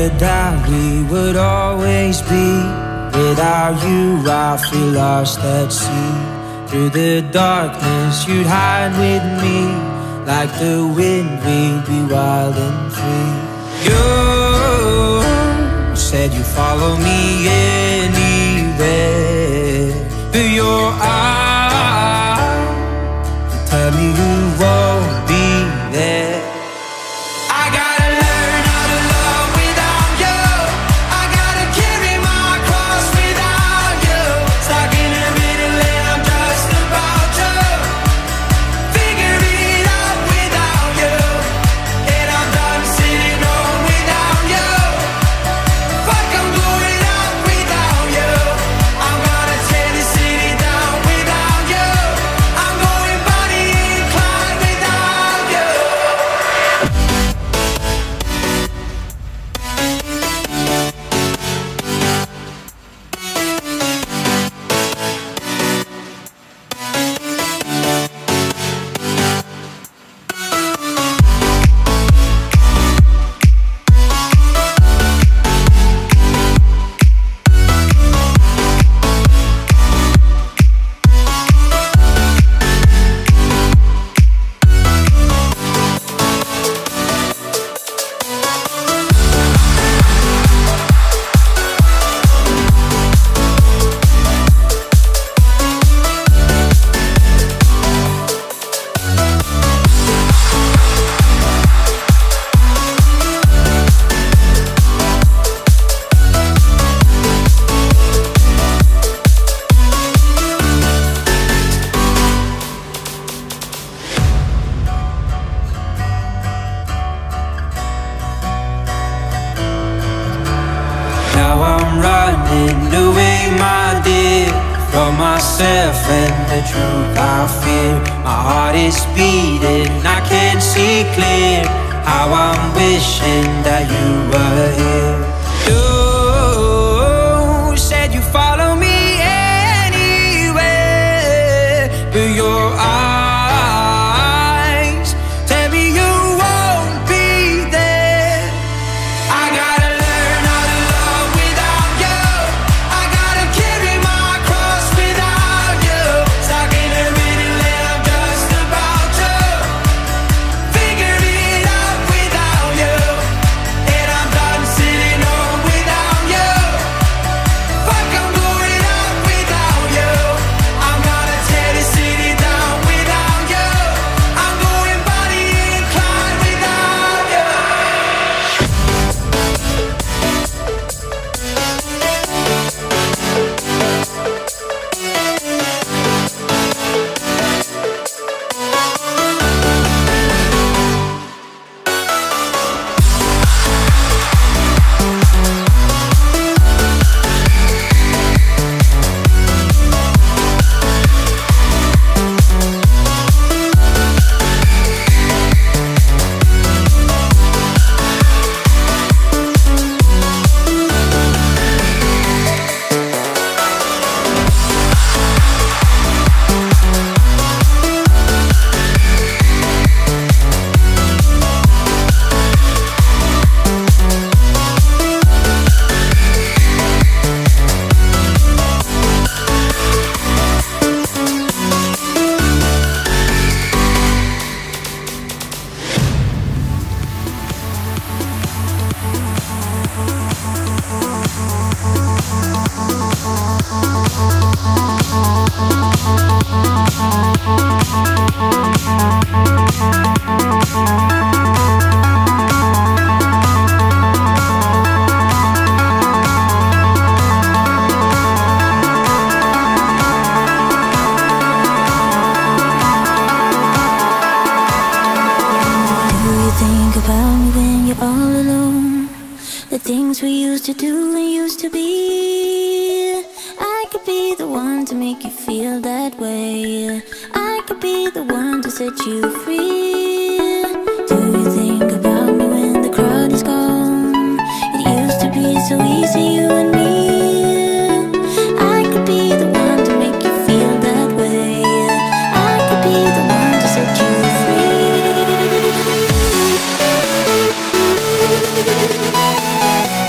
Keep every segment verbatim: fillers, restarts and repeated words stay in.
that we would always be. Without you I feel lost at sea. Through the darkness you'd hide with me. Like the wind we'd be wild and free. You said you'd follow me anywhere. Through your eyes you tell me you won't be there. Myself and the truth I fear. My heart is beating, I can't see clear. How I'm wishing that you were here. You said you follow me anywhere. But your eyes tell me you won't be there. I gotta learn how to love without you. I gotta carry my cross without you. Stuck in a riddle and I'm just about to figure it out without you. And I'm done sitting home without you. Fuck, I'm going out without you. I'm gonna tear the city down without you. I'm going Bonnie and Clyde without you. Do you think about me when you're all alone? The things we used to do and used to be. I could be the one to make you feel that way. I could be the one to set you free. Do you think about me when the crowd is gone? It used to be so easy, you and me. I could be the one to make you feel that way. I could be the one to set you free.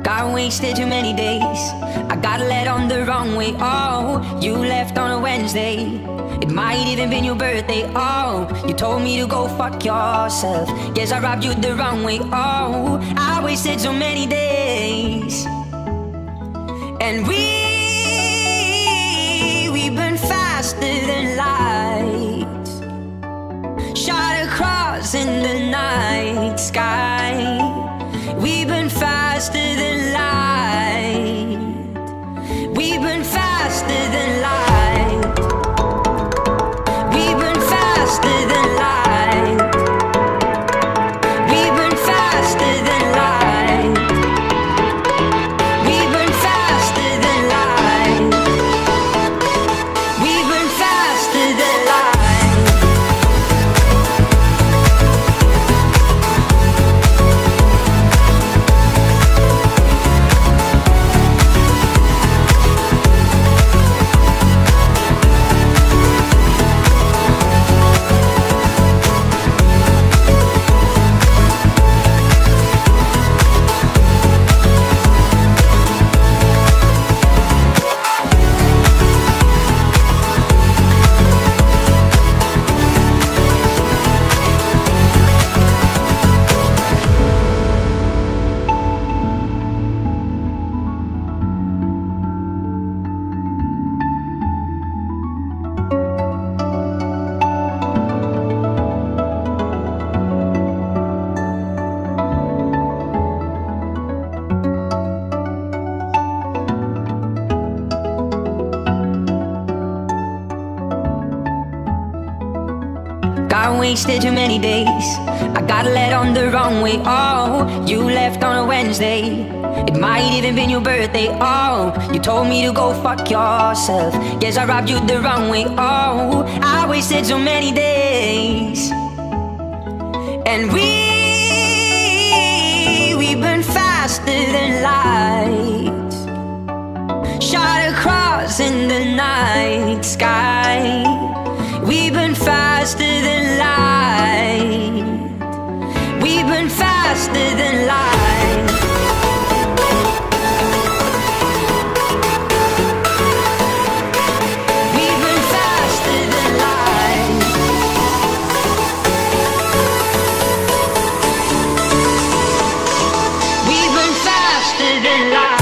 Got wasted too many days. I got led on the wrong way. Oh, you left on a Wednesday. It might even been your birthday. Oh, you told me to go fuck yourself. Guess I robbed you the wrong way. Oh, I wasted so many days. And we, we burn faster than light. Shot across in the night sky. We burn faster than light. We burn faster than light. We burn faster than light. We burn faster than light. We burn faster than light. We burn faster than light. Got wasted too many days. I got led on the wrong way. Oh, you left on a Wednesday. It might even been your birthday. Oh, you told me to go fuck yourself. Guess I robbed you the wrong way. Oh, I wasted so many days. And we, we burn faster than light. Shot across in the night sky. We burn faster than light. We burn faster than light. We burn faster than light. We burn faster than light.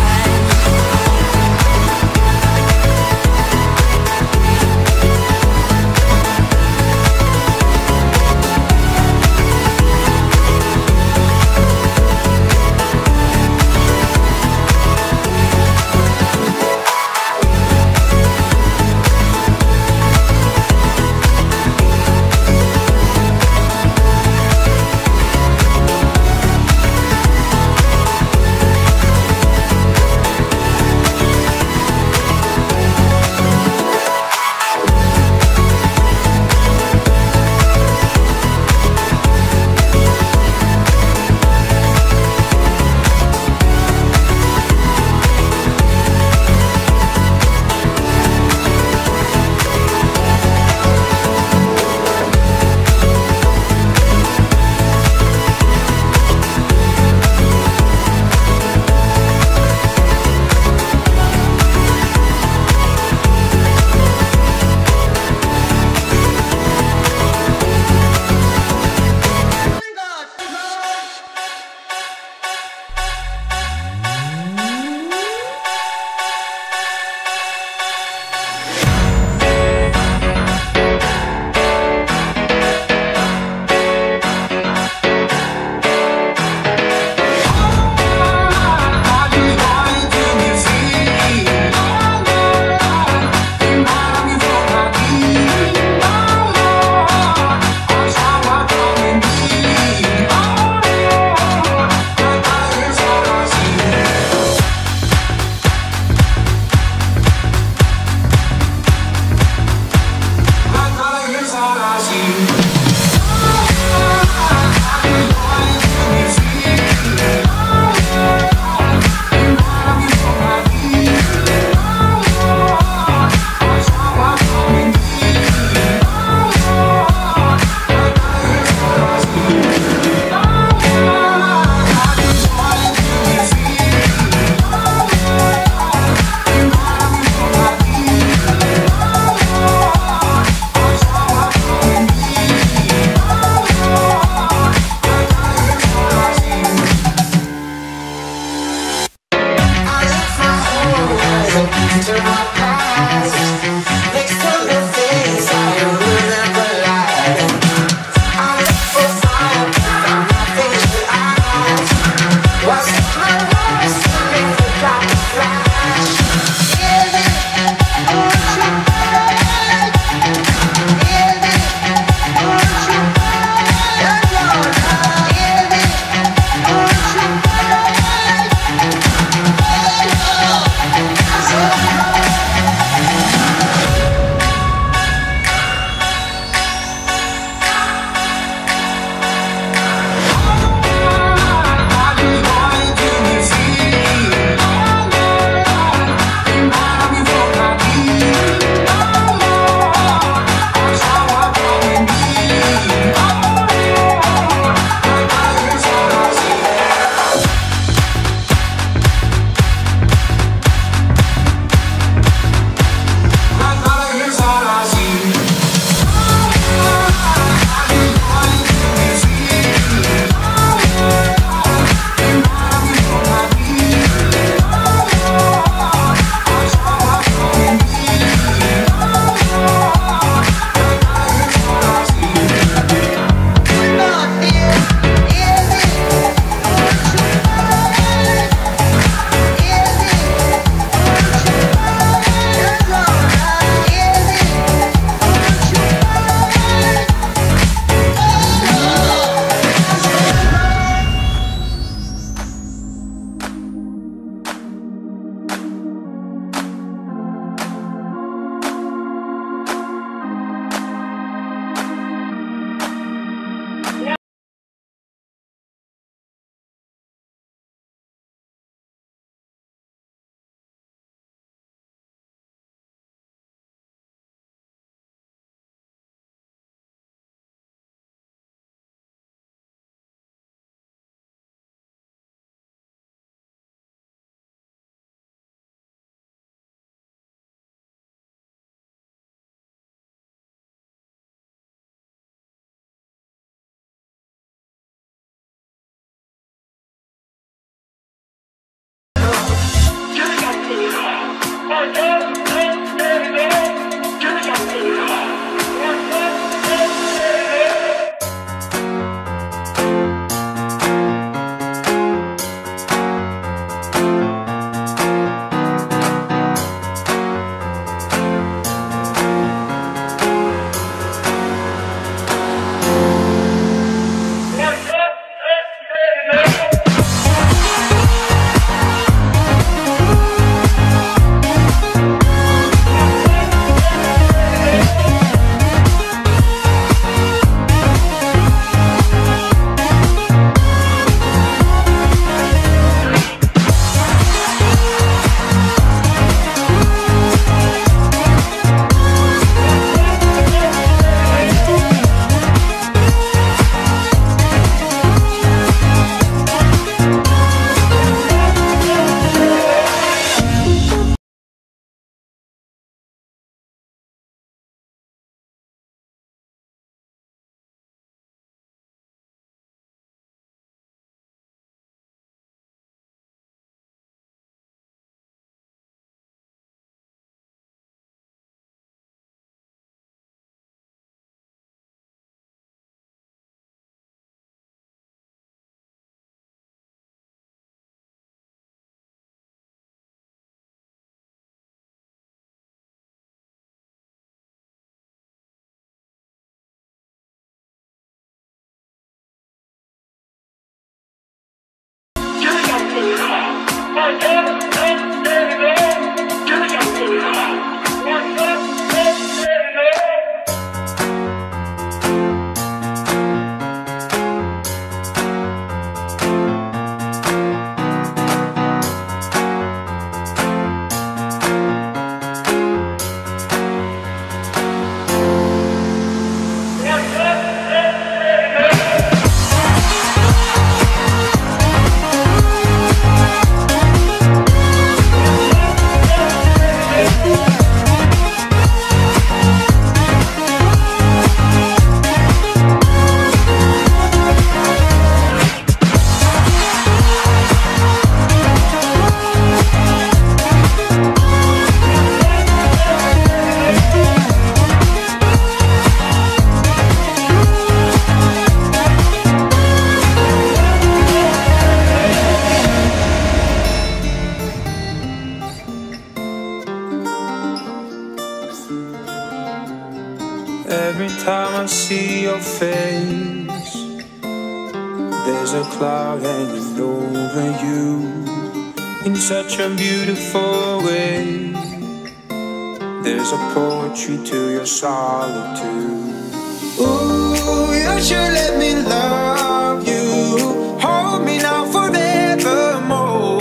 Every time I see your face, there's a cloud hanging over you in such a beautiful way. There's a poetry to your solitude. Ooh, you should let me love you. Hold me now forevermore.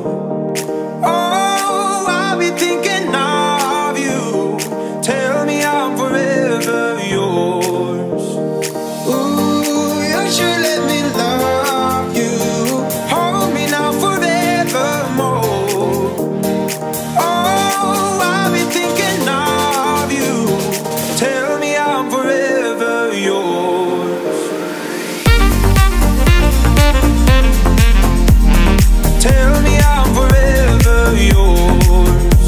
Oh, I'll be thinking of you. Tell me I'm forever yours. Ooh, you should let me love you. Hold me now forevermore. Oh, I'll be thinking of you. Tell me I'm forever yours. Tell me I'm forever yours.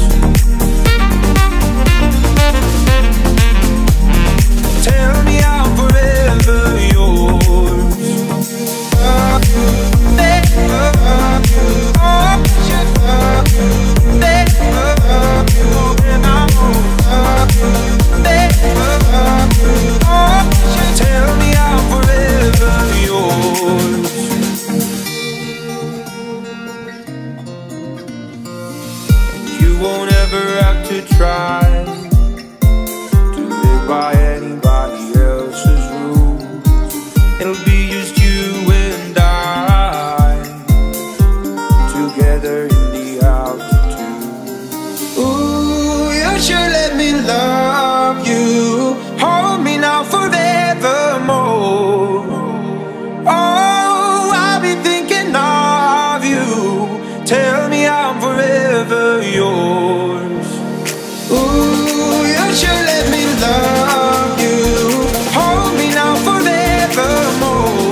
Tell me I'm forever yours. Love you, love you, love you, love you, love you, and I love you, love you, love you. Tell me I'm forever yours. You won't ever have to try to live by anybody else's rules. It'll be just you and I, together in the altitude. Ooh, you should let me love you. Hold me now forevermore. Oh, I'll be thinking of you. Tell me I'm forever yours. Ooh, you should let me love you. Hold me now forevermore.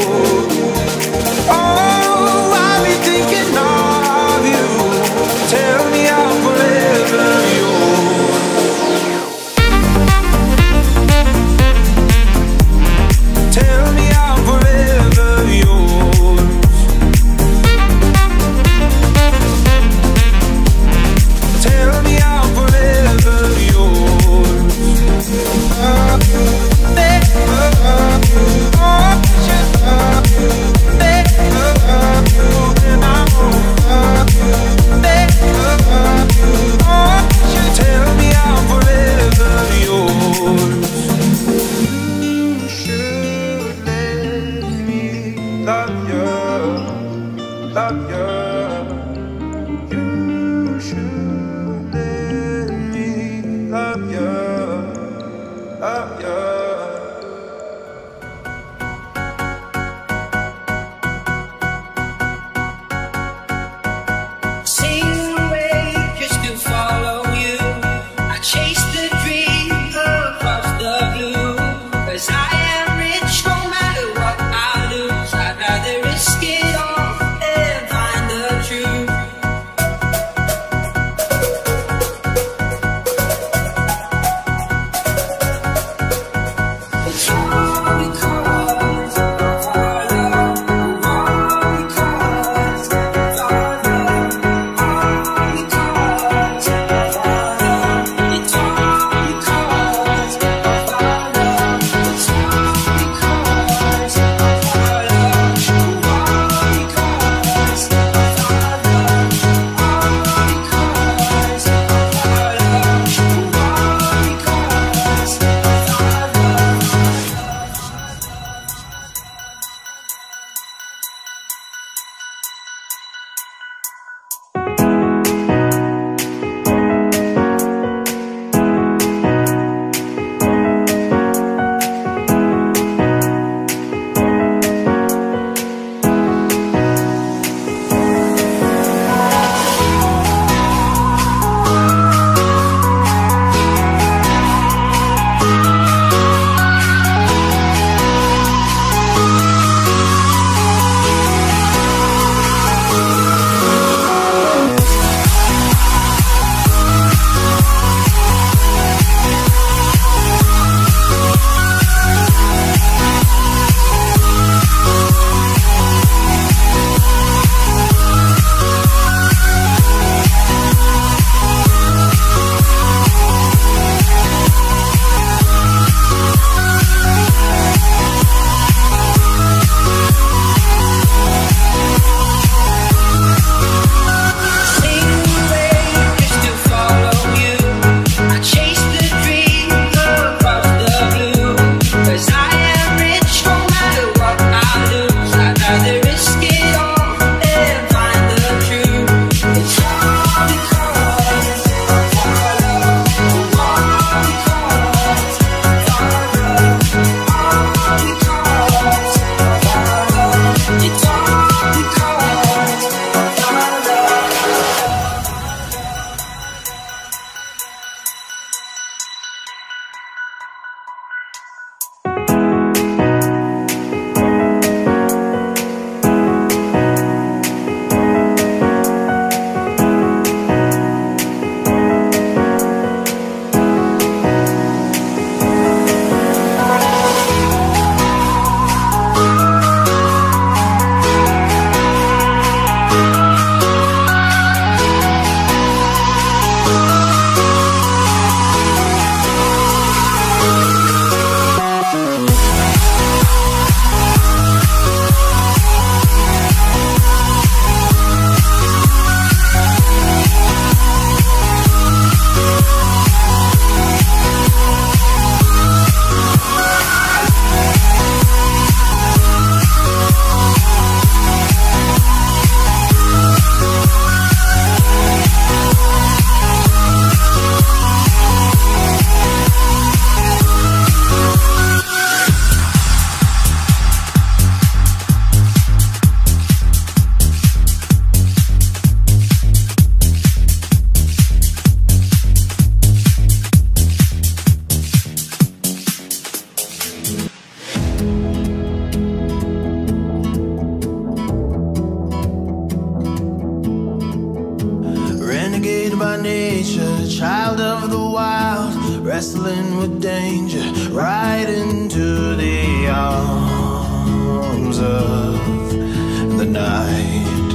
child of the wild, wrestling with danger, right into the arms of the night.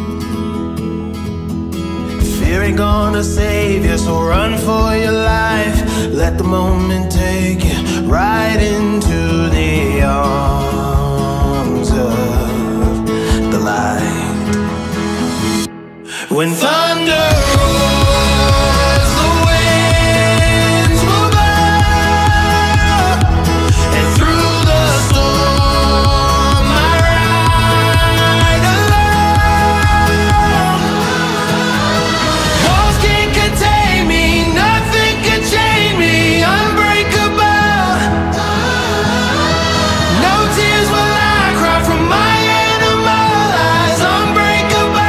Fear ain't gonna save you, so run for your life. Let the moment take you right into the arms of the light. When thunder roars, the winds will blow, and through the storm I ride alone. Walls can't contain me, nothing can chain me, unbreakable. No tears will I cry from my animal eyes, unbreakable.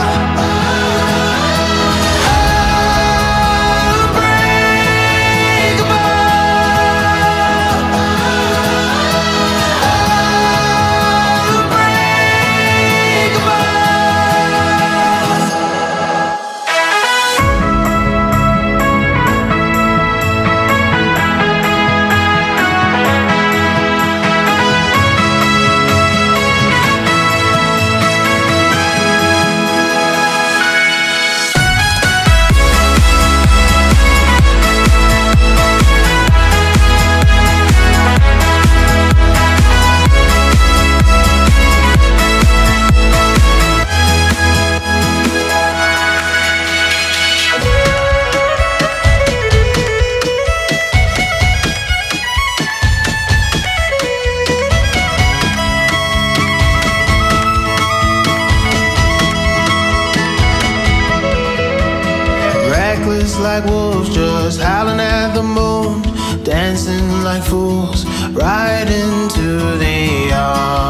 Reckless like wolves, just howling at the moon, dancing like fools right into the arms